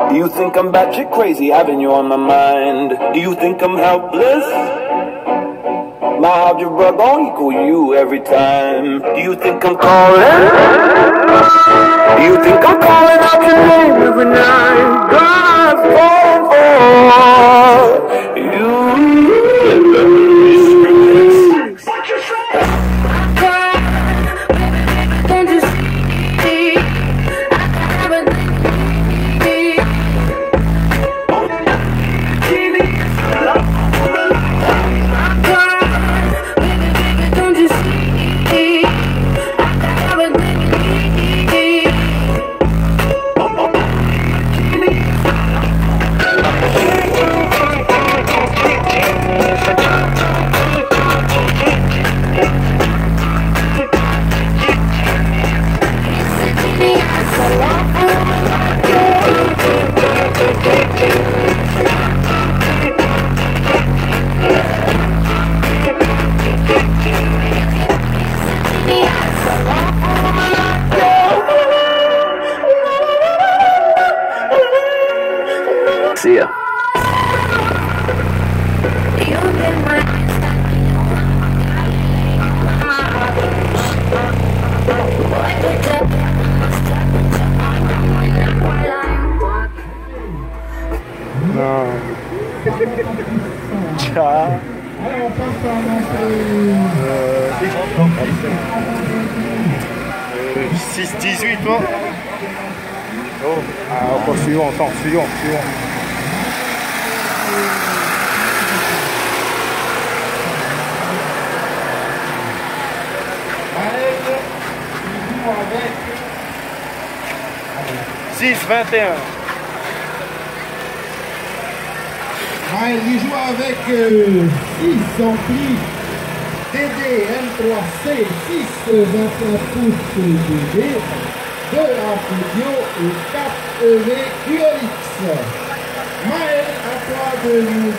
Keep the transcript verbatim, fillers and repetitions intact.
Do you think I'm batshit crazy having you on my mind? Do you think I'm helpless? My algebra gon' equal you every time. Do you think I'm calling? Do you think I'm calling out your name every night? God's falling for you. See ya. Non. Ciao. six dix-huit, toi. Oh. Ah, encore suivant, attends, suivant, suivant. six vingt et un. Ah, il joue avec euh, six amplis D D M trois C, six vingt-cinq pouces D D, deux amplis et quatre E V Q L X. Maël, à toi de nous